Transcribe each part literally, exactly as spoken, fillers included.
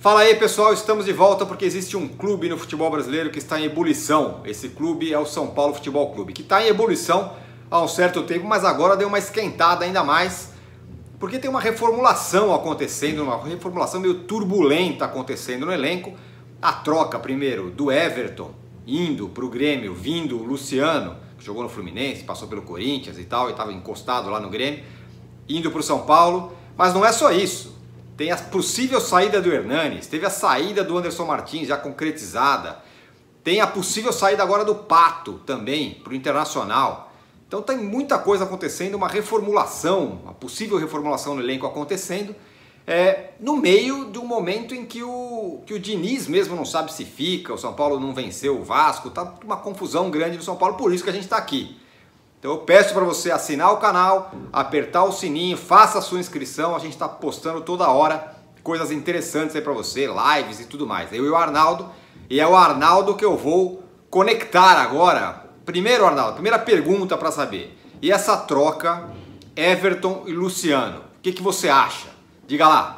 Fala aí pessoal, estamos de volta porque existe um clube no futebol brasileiro que está em ebulição. Esse clube é o São Paulo Futebol Clube, que está em ebulição há um certo tempo, mas agora deu uma esquentada ainda mais, porque tem uma reformulação acontecendo, uma reformulação meio turbulenta acontecendo no elenco. A troca primeiro do Everton, indo para o Grêmio, vindo o Luciano, que jogou no Fluminense, passou pelo Corinthians e tal, e estava encostado lá no Grêmio, indo para o São Paulo, mas não é só isso. Tem a possível saída do Hernanes, teve a saída do Anderson Martins já concretizada, tem a possível saída agora do Pato também para o Internacional. Então tem muita coisa acontecendo, uma reformulação, uma possível reformulação no elenco acontecendo, é, no meio de um momento em que o, que o Diniz mesmo não sabe se fica, o São Paulo não venceu o Vasco, tá uma confusão grande no São Paulo, por isso que a gente está aqui. Então eu peço para você assinar o canal, apertar o sininho, faça a sua inscrição, a gente está postando toda hora coisas interessantes aí para você, lives e tudo mais. Eu e o Arnaldo, e é o Arnaldo que eu vou conectar agora. Primeiro, Arnaldo, primeira pergunta para saber, e essa troca Everton e Luciano, o que, que você acha? Diga lá.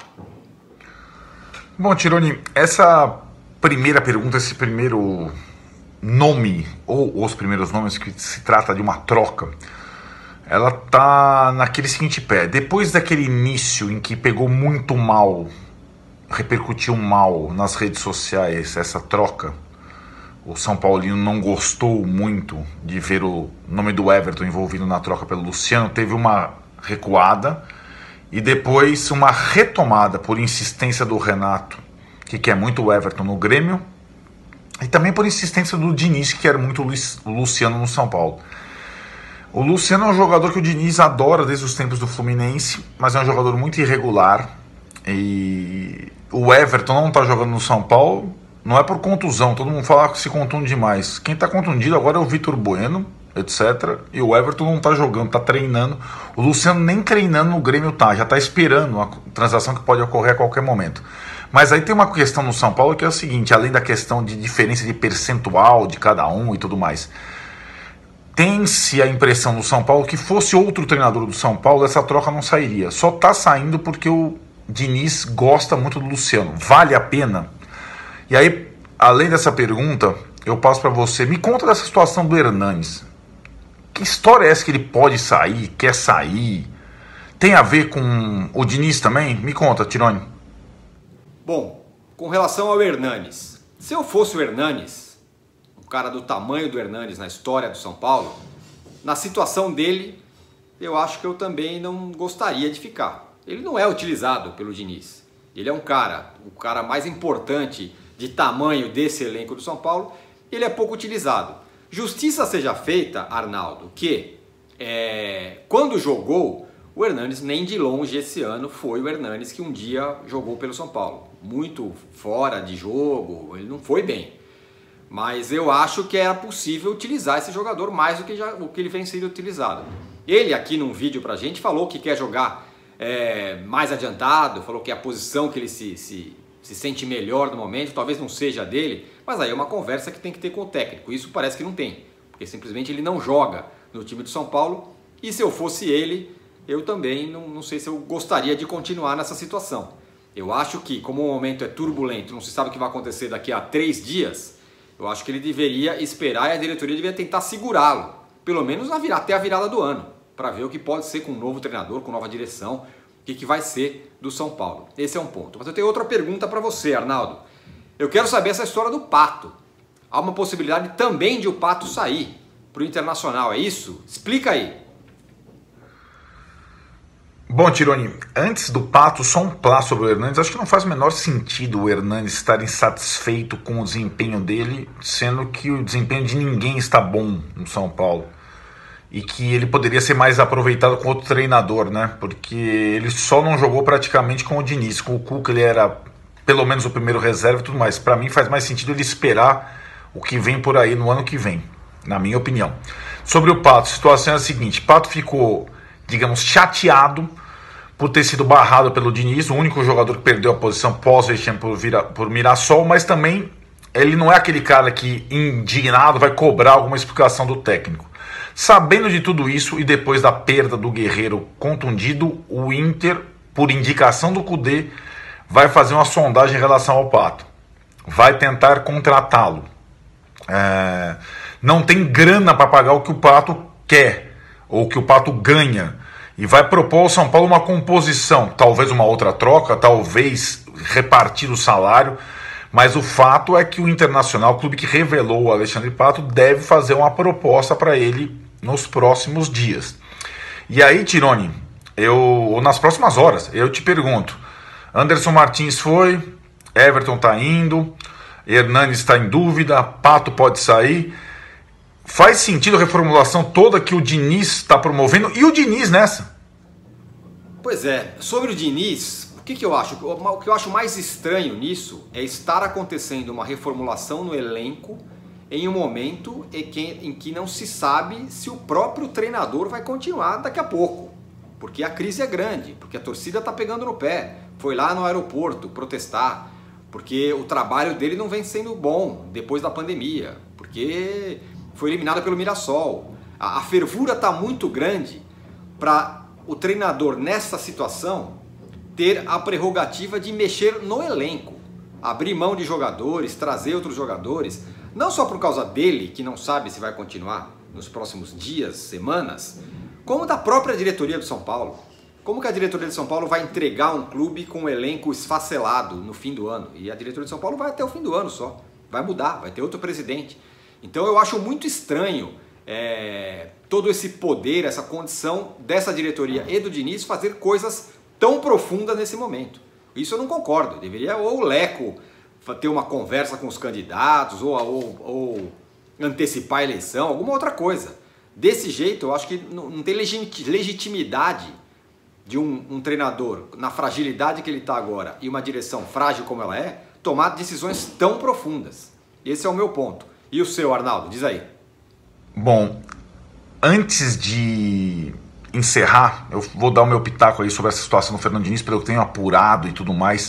Bom, Tironi, essa primeira pergunta, esse primeiro nome, ou os primeiros nomes, que se trata de uma troca, ela tá naquele seguinte pé. Depois daquele início em que pegou muito mal, repercutiu mal nas redes sociais essa troca, o São Paulino não gostou muito de ver o nome do Everton envolvido na troca pelo Luciano, teve uma recuada e depois uma retomada por insistência do Renato, que quer muito o Everton no Grêmio, e também por insistência do Diniz, que quer muito o Luciano no São Paulo. O Luciano é um jogador que o Diniz adora desde os tempos do Fluminense, mas é um jogador muito irregular. E o Everton não está jogando no São Paulo, não é por contusão, todo mundo fala que se contunde demais. Quem está contundido agora é o Vitor Bueno, etcétera. E o Everton não está jogando, está treinando. O Luciano nem treinando no Grêmio tá, já está esperando a transação que pode ocorrer a qualquer momento. Mas aí tem uma questão no São Paulo que é o seguinte, além da questão de diferença de percentual de cada um e tudo mais, tem-se a impressão no São Paulo que fosse outro treinador do São Paulo, essa troca não sairia. Só está saindo porque o Diniz gosta muito do Luciano. Vale a pena? E aí, além dessa pergunta, eu passo para você. Me conta dessa situação do Hernanes. Que história é essa que ele pode sair, quer sair? Tem a ver com o Diniz também? Me conta, Tironi. Bom, com relação ao Hernanes, se eu fosse o Hernanes, um cara do tamanho do Hernanes na história do São Paulo, na situação dele, eu acho que eu também não gostaria de ficar. Ele não é utilizado pelo Diniz. Ele é um cara, o cara mais importante de tamanho desse elenco do São Paulo, ele é pouco utilizado. Justiça seja feita, Arnaldo, que é, quando jogou, o Hernanes nem de longe esse ano foi o Hernanes que um dia jogou pelo São Paulo. Muito fora de jogo, ele não foi bem. Mas eu acho que era possível utilizar esse jogador mais do que já, o que ele vem sendo utilizado. Ele aqui num vídeo pra gente falou que quer jogar é, mais adiantado, falou que é a posição que ele se, se, se sente melhor no momento, talvez não seja dele, mas aí é uma conversa que tem que ter com o técnico. Isso parece que não tem, porque simplesmente ele não joga no time do São Paulo, e se eu fosse ele, eu também não, não sei se eu gostaria de continuar nessa situação. Eu acho que, como o momento é turbulento, não se sabe o que vai acontecer daqui a três dias, eu acho que ele deveria esperar e a diretoria deveria tentar segurá-lo, pelo menos na virada, até a virada do ano, para ver o que pode ser com um novo treinador, com nova direção, o que, que vai ser do São Paulo. Esse é um ponto. Mas eu tenho outra pergunta para você, Arnaldo. Eu quero saber essa história do Pato. Há uma possibilidade também de o Pato sair para o Internacional, é isso? Explica aí. Bom, Tironi, antes do Pato, só um plá sobre o Hernanes. Acho que não faz o menor sentido o Hernanes estar insatisfeito com o desempenho dele, sendo que o desempenho de ninguém está bom no São Paulo. E que ele poderia ser mais aproveitado com outro treinador, né? Porque ele só não jogou praticamente com o Diniz. Com o Cuca ele era pelo menos o primeiro reserva e tudo mais. Para mim faz mais sentido ele esperar o que vem por aí no ano que vem, na minha opinião. Sobre o Pato, a situação é a seguinte. Pato ficou, digamos, chateado por ter sido barrado pelo Diniz, o único jogador que perdeu a posição pós-vexame por, por Mirassol, mas também ele não é aquele cara que, indignado, vai cobrar alguma explicação do técnico. Sabendo de tudo isso e depois da perda do Guerreiro contundido, o Inter, por indicação do Cudê, vai fazer uma sondagem em relação ao Pato, vai tentar contratá-lo. É, não tem grana para pagar o que o Pato quer, ou o que o Pato ganha, e vai propor ao São Paulo uma composição, talvez uma outra troca, talvez repartir o salário, mas o fato é que o Internacional, o clube que revelou o Alexandre Pato, deve fazer uma proposta para ele nos próximos dias. E aí, Tironi, eu, ou nas próximas horas, eu te pergunto, Anderson Martins foi, Everton está indo, Hernanes está em dúvida, Pato pode sair. Faz sentido a reformulação toda que o Diniz está promovendo e o Diniz nessa? Pois é, sobre o Diniz, o que, que eu acho? O que eu acho mais estranho nisso é estar acontecendo uma reformulação no elenco em um momento em que, em que não se sabe se o próprio treinador vai continuar daqui a pouco. Porque a crise é grande, porque a torcida está pegando no pé, foi lá no aeroporto protestar, porque o trabalho dele não vem sendo bom depois da pandemia, porque foi eliminado pelo Mirassol. A, a fervura está muito grande para o treinador, nessa situação, ter a prerrogativa de mexer no elenco, abrir mão de jogadores, trazer outros jogadores, não só por causa dele, que não sabe se vai continuar nos próximos dias, semanas, como da própria diretoria do São Paulo. Como que a diretoria de São Paulo vai entregar um clube com um elenco esfacelado no fim do ano? E a diretoria de São Paulo vai até o fim do ano só, vai mudar, vai ter outro presidente. Então eu acho muito estranho é, todo esse poder, essa condição dessa diretoria e do Diniz fazer coisas tão profundas nesse momento. Isso eu não concordo. Deveria ou o Leco ter uma conversa com os candidatos, ou, ou, ou antecipar a eleição, alguma outra coisa. Desse jeito eu acho que não, não tem legitimidade de um, um treinador, na fragilidade que ele está agora e uma direção frágil como ela é, tomar decisões tão profundas. Esse é o meu ponto. E o seu, Arnaldo? Diz aí. Bom, antes de encerrar, eu vou dar o meu pitaco aí sobre essa situação do Fernando Diniz, pelo que eu tenho apurado e tudo mais.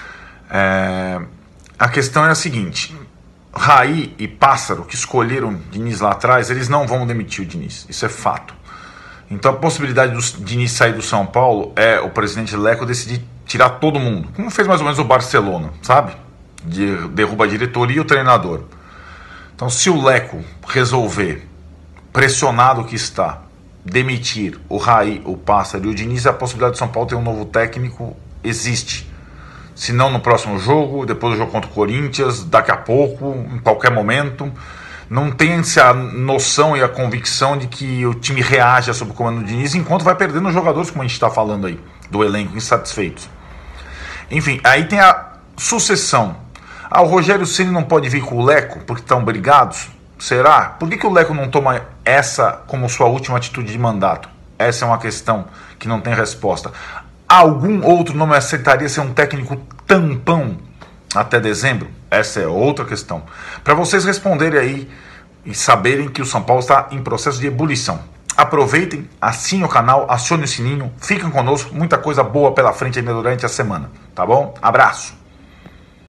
É... A questão é a seguinte: Raí e Pássaro, que escolheram Diniz lá atrás, eles não vão demitir o Diniz, isso é fato. Então a possibilidade do Diniz sair do São Paulo é o presidente Leco decidir tirar todo mundo, como fez mais ou menos o Barcelona, sabe? De, derruba a diretoria e o treinador. Então se o Leco resolver, pressionado que está, demitir o Raí, o Pássaro e o Diniz, a possibilidade do São Paulo ter um novo técnico existe. Se não no próximo jogo, depois do jogo contra o Corinthians, daqui a pouco, em qualquer momento. Não tem-se a noção e a convicção de que o time reaja sob o comando do Diniz, enquanto vai perdendo os jogadores, como a gente está falando aí, do elenco, insatisfeitos. Enfim, aí tem a sucessão. Ah, o Rogério Ceni não pode vir com o Leco porque estão brigados? Será? Por que, que o Leco não toma essa como sua última atitude de mandato? Essa é uma questão que não tem resposta. Algum outro nome aceitaria ser um técnico tampão até dezembro? Essa é outra questão. Para vocês responderem aí e saberem que o São Paulo está em processo de ebulição. Aproveitem, assinem o canal, acione o sininho, fiquem conosco, muita coisa boa pela frente ainda durante a semana, tá bom? Abraço!